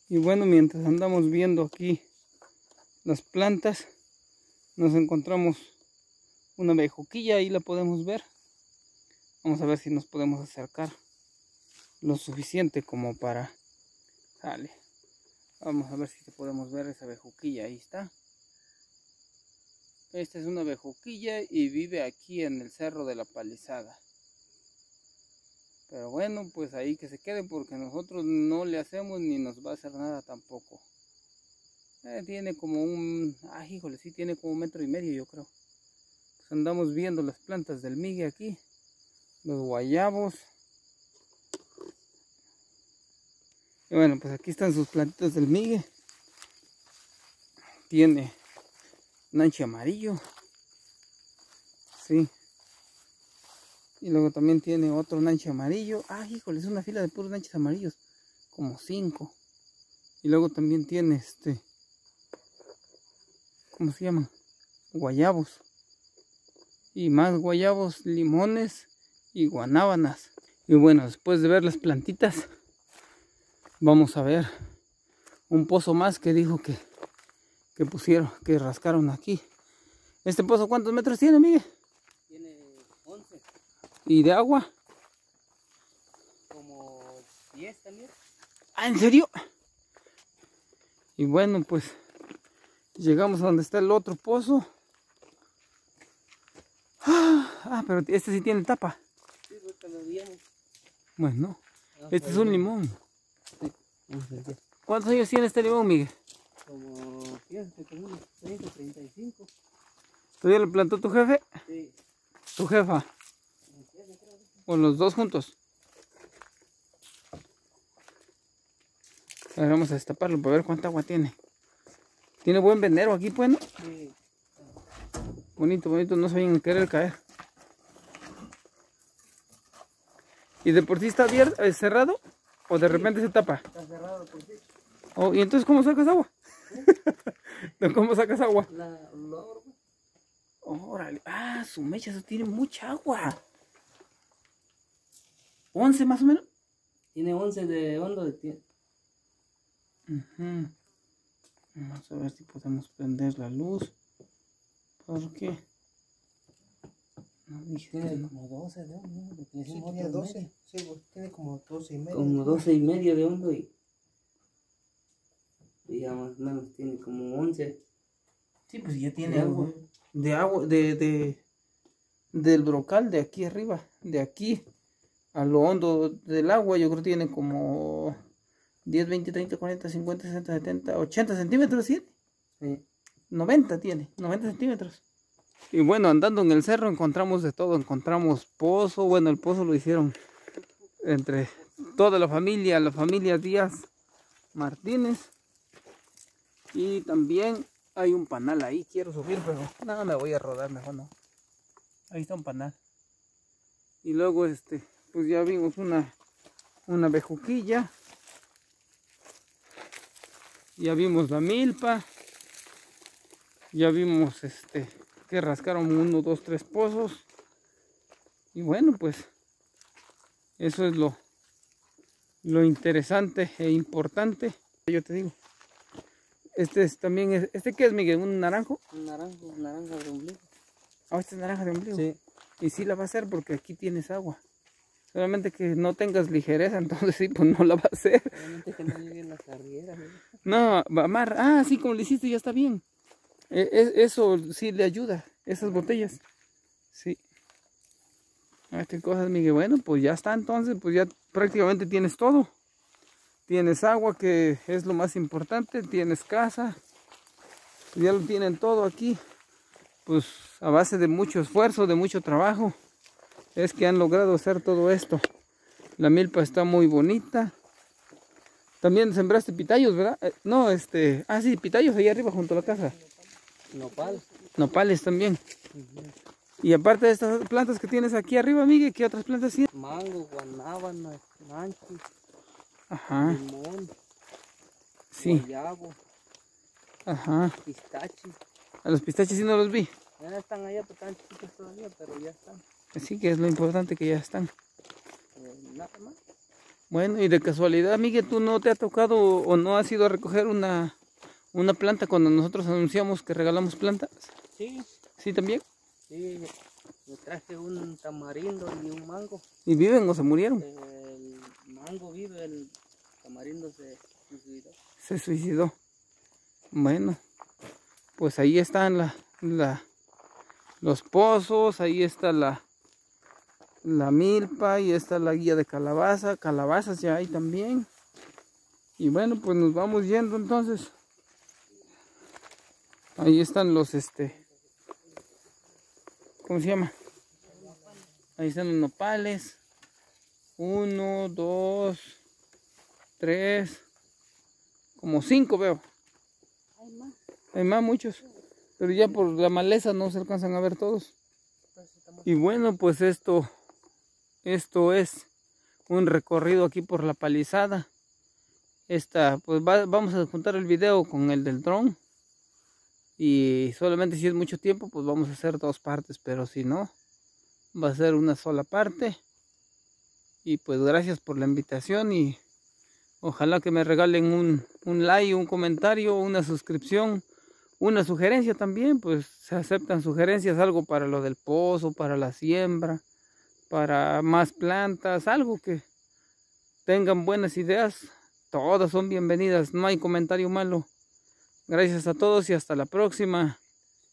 Y bueno, mientras andamos viendo aquí las plantas, nos encontramos una bejuquilla, ahí la podemos ver. Vamos a ver si nos podemos acercar lo suficiente como para... Sale. Vamos a ver si podemos ver esa bejuquilla, ahí está. Esta es una bejuquilla y vive aquí en el Cerro de la Palizada. Pero bueno, pues ahí que se quede porque nosotros no le hacemos ni nos va a hacer nada tampoco. Tiene como un... híjole, sí tiene como 1,5 metros yo creo. Pues andamos viendo las plantas del migue aquí. Los guayabos. Y bueno, pues aquí están sus plantitas del migue. Tiene nanche amarillo. Sí. Y luego también tiene otro nanche amarillo. Híjole, es una fila de puros nanches amarillos. Como 5. Y luego también tiene ¿cómo se llaman? Guayabos. Y más guayabos, limones y guanábanas. Y bueno, después de ver las plantitas, vamos a ver un pozo más que dijo que pusieron, que rascaron aquí. ¿Este pozo cuántos metros tiene, Miguel? Tiene 11. ¿Y de agua? Como 10 también. ¿En serio? Y bueno, pues llegamos a donde está el otro pozo. Pero este sí tiene tapa. Sí, porque lo vimos. Bueno, este es un limón. Sí, vamos a ver. ¿Cuántos años tiene este limón, Miguel? Como, fíjate, como unos 30, 35. ¿Todavía lo plantó tu jefe? Sí. ¿Tu jefa? ¿O los dos juntos? A ver, vamos a destaparlo para ver cuánta agua tiene. Tiene buen venero aquí, pues, ¿no? Sí. Bonito, bonito, no se vayan a querer caer. ¿Y de por sí está abierto, cerrado? ¿O de repente se tapa? Está cerrado por sí. ¿Y entonces cómo sacas agua? ¿Cómo sacas agua? Lo abro. Órale, su mecha, eso tiene mucha agua. 11 más o menos. Tiene 11 de hondo de tiempo. Vamos a ver si podemos prender la luz. ¿Por qué? No dije. Tiene como 12 de hondo. Sí, tiene 12. Sí, pues tiene como 12 y medio. Como 12 y medio de hondo y ya más o menos tiene como 11. Sí, pues ya tiene agua. De agua, del brocal de aquí arriba. De aquí a lo hondo del agua, yo creo que tiene como 10, 20, 30, 40, 50, 60, 70, 80 centímetros, ¿sí? Sí. 90 tiene, 90 centímetros. Y bueno, andando en el cerro encontramos de todo. Encontramos pozo. Bueno, el pozo lo hicieron entre toda la familia Díaz Martínez. Y también hay un panal ahí. Quiero subir, pero nada, me voy a rodar, mejor no. Ahí está un panal. Y luego pues ya vimos una bejuquilla. Ya vimos la milpa. Ya vimos que rascaron 1, 2, 3 pozos. Y bueno, pues eso es lo interesante e importante. Yo te digo. También es, ¿qué es, Miguel? ¿Un naranjo? Un naranja de ombligo. Este es naranja de ombligo. Sí. Y sí la va a hacer porque aquí tienes agua. Solamente que no tengas ligereza, entonces sí, pues no la va a hacer. Solamente que no lleguen las carrieras. No, va a amar. Sí, como le hiciste, ya está bien. Eso sí le ayuda, esas botellas. Sí. Qué cosas, Miguel. Bueno, pues ya está, entonces, pues ya prácticamente tienes todo. Tienes agua, que es lo más importante. Tienes casa. Ya lo tienen todo aquí. Pues a base de mucho esfuerzo, de mucho trabajo, es que han logrado hacer todo esto. La milpa está muy bonita. También sembraste pitayos, ¿verdad? No, sí, pitayos allá arriba junto a la casa. Nopal. Nopales también. Y aparte de estas plantas que tienes aquí arriba, Miguel, ¿qué otras plantas tienes? Mango, guanábana, nanchi, Ajá. limón, Sí. guayabo, Ajá. pistache. A los pistaches sí no los vi. Ya están allá, pero están chiquitos todavía, pero ya están. Sí, que es lo importante, que ya están. Nada más. Bueno, y de casualidad, Miguel, ¿tú no te ha tocado o no has ido a recoger una planta cuando nosotros anunciamos que regalamos plantas? Sí, ¿Sí también? sí, me traje un tamarindo y un mango. ¿Y viven o se murieron? El mango vive, el tamarindo se suicidó. Se suicidó. Bueno, pues ahí están los pozos, ahí está la milpa, y está la guía de calabazas ya hay también. Y bueno, pues nos vamos yendo entonces. Ahí están los ¿cómo se llama? Ahí están los nopales. 1, 2, 3, como 5 veo. Hay más muchos, pero ya por la maleza no se alcanzan a ver todos. Y bueno, pues esto es un recorrido aquí por la palizada. Pues vamos a juntar el video con el del dron. Y solamente si es mucho tiempo, pues vamos a hacer 2 partes, pero si no, va a ser una sola parte. Y pues gracias por la invitación y ojalá que me regalen un like, un comentario, una suscripción, una sugerencia también, pues se aceptan sugerencias, algo para lo del pozo, para la siembra, para más plantas, algo que tengan buenas ideas, todas son bienvenidas, no hay comentario malo. Gracias a todos y hasta la próxima.